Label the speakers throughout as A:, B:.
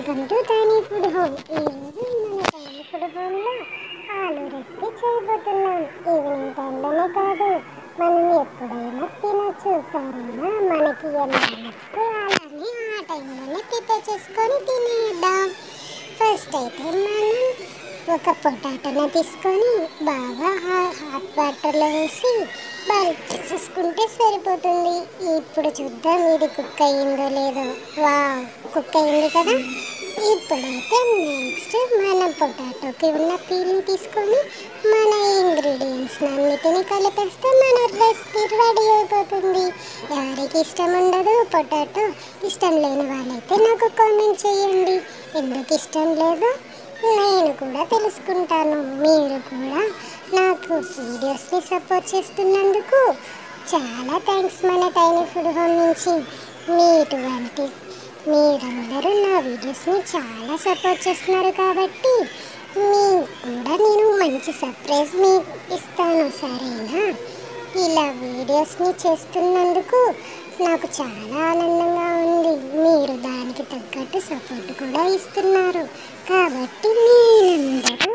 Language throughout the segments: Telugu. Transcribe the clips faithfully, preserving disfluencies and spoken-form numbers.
A: Welcome to tiny food home. ఈరోజు మన టైనీ ఫుడ్ హోమ్లో ఆలు రెసిపీ చేయబోతున్నాం. ఈవినింగ్ టైంలోనే కాదు, మనం ఎప్పుడైనా తినచ్చు. సరేనా? మనకి ఎలా నచ్చితే అలానే ఆ టైంలోనే ప్రిపేర్ చేసుకొని తినేద్దాం. ఫస్ట్ అయితే మనం ఒక పొటాటోని తీసుకొని బాగా హాట్ వాటర్లో వేసి బాయిల్ చేసేసుకుంటే సరిపోతుంది. ఇప్పుడు చూద్దాం ఇది కుక్ అయ్యిందో లేదో. వావ్, కుక్ అయింది కదా. ఇప్పుడైతే నెక్స్ట్ మనం పొటాటోకి ఉన్న పీల్ని తీసుకొని మన ఇంగ్రీడియంట్స్ అన్నిటిని కలిపేస్తే మన రెసిపీ రెడీ అయిపోతుంది. ఎవరికి ఇష్టం ఉండదు పొటాటో? ఇష్టం లేని వాళ్ళైతే నాకు కామెంట్ చేయండి. ఎందుకు ఇష్టం లేదో నేను కూడా తెలుసుకుంటాను. మీరు కూడా నాకు వీడియోస్ని సపోర్ట్ చేస్తున్నందుకు చాలా థ్యాంక్స్. మన టైనీ ఫుడ్ హోమ్ నుంచి మీటువంటి మీరందరూ నా వీడియోస్ని చాలా సపోర్ట్ చేస్తున్నారు కాబట్టి మీకు కూడా నేను మంచి సర్ప్రైజ్ మీ ఇస్తాను. సరేనా? ఇలా వీడియోస్ని చేస్తున్నందుకు నాకు చాలా ఆనందంగా ఉంది. మీరు దానికి తగ్గట్టు సపోర్ట్ కూడా ఇస్తున్నారు కాబట్టి నేనందరూ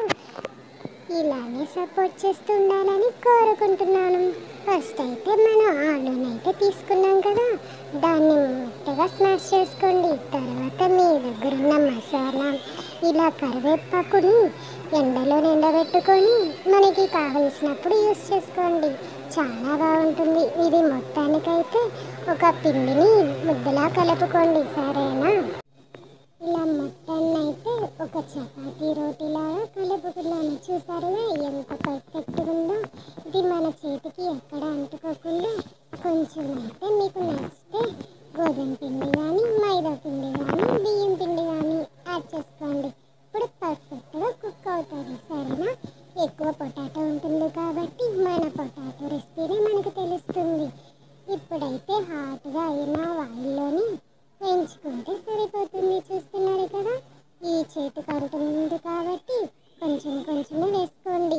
A: ఇలానే సపోర్ట్ చేస్తుండాలని కోరుకుంటున్నాను. ఫస్ట్ అయితే మనం ఆలూని అయితే తీసుకున్నాం కదా, దాన్ని మెత్తగా స్మాష్ చేసుకోండి. తర్వాత మీ దగ్గర ఉన్న మసాలా ఇలా కరివేపాకుని ఎండలో ఎండబెట్టుకొని మనకి కావలసినప్పుడు యూస్ చేసుకోండి. చాలా బాగుంటుంది. ఇది మొత్తానికైతే ఒక పిండిని ముద్దలా కలుపుకోండి. సరేనా? ఇలా మొత్తాన్ని అయితే ఒక చపాతీ రోటీలాగా కలుపుకున్నాను. చూసారుగా ఎంత పర్ఫెక్ట్గా ఉందో. ఇది మన చేతికి ఎక్కడ అంటుకోకుండా కొంచెం అయితే మీకు నచ్చితే గోధుమ పిండి కానీ మైదా పిండి కానీ బియ్యం పిండి కానీ యాడ్ చేసుకోండి. ఇప్పుడు పర్ఫెక్ట్గా కుక్ అవుతుంది. సరేనా? ఎక్కువ పొటాటో ఉంటుంది కాబట్టి మన పొటాటో రెసిపీనే మనకు తెలుస్తుంది. ఇప్పుడైతే హాట్గా అయిన ఆయిల్లోని వేయించుకుంటే సరిపోతుంది. చూస్తున్నారు కదా, ఈ చేతికి అంటుంది కాబట్టి కొంచెం కొంచెమే వేసుకోండి.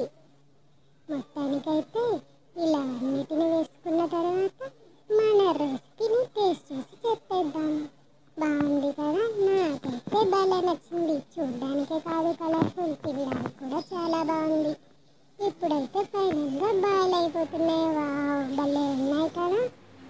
A: మొత్తానికైతే ఇలా అన్నిటిని వేసుకున్న తర్వాత మన రెసిపీని టేస్ట్ చేసి చెప్పేద్దాం. బాగుంది కదా? నాకైతే భలే నచ్చింది. చూడ్డానికే కాదు, కలర్ఫుల్, తినడానికి కూడా చాలా బాగుంది. ఇప్పుడైతే ఫైనల్గా బాయిల్ అయిపోతున్నాయి. వావ్, భలే ఉన్నాయి కదా.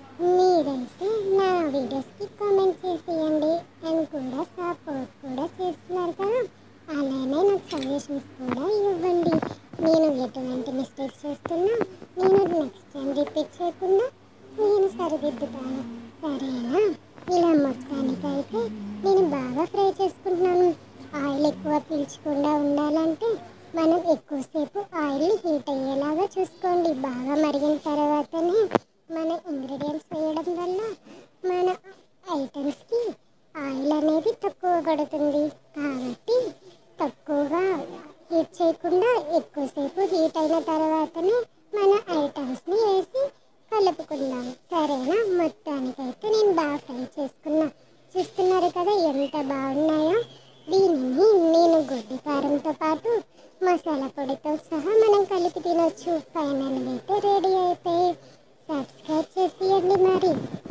A: మీరైతే నా వీడియోస్కి కామెంట్ చేసేయండి అండ్ కూడా సపోర్ట్ కూడా చేస్తున్నారు కదా, అలానే నాకు సజెషన్స్ కూడా ఇవ్వండి. నేను ఎటువంటి మిస్టేక్స్ చేస్తున్నా నేను నెక్స్ట్ టైం రిపీట్ చేయకుండా నేను సరిదిద్దుతాను. సరేనా? ఇలా మొత్తానికైతే నేను బాగా ఫ్రై చేసుకుంటున్నాను. ఆయిల్ ఎక్కువ పీల్చకుండా ఉండాలంటే మనం ఎక్కువసేపు ఆయిల్ని హీట్ అయ్యేలాగా చూసుకోండి. బాగా మరిగిన తర్వాతనే మన ఇంగ్రీడియంట్స్ వేయడం వల్ల మన ఐటమ్స్కి ఆయిల్ అనేది తక్కువ పడుతుంది. కాబట్టి తక్కువగా హీట్ చేయకుండా ఎక్కువసేపు హీట్ అయిన తర్వాతనే మన ఐటమ్స్ని వేసి కలుపుకుందాం. సరేనా? మొత్తానికైతే నేను బాగా ఫ్రై చేసుకున్నా. చూస్తున్నారు కదా ఎంత బాగున్నాయో. దీనిని నేను గొడ్డు కారంతో పాటు మసాలా పొడితో సహా మనం కలిపి తినొచ్చు. ఫైనల్గా అయితే రెడీ అయిపోయి సబ్స్క్రైబ్ చేసేయండి మరి.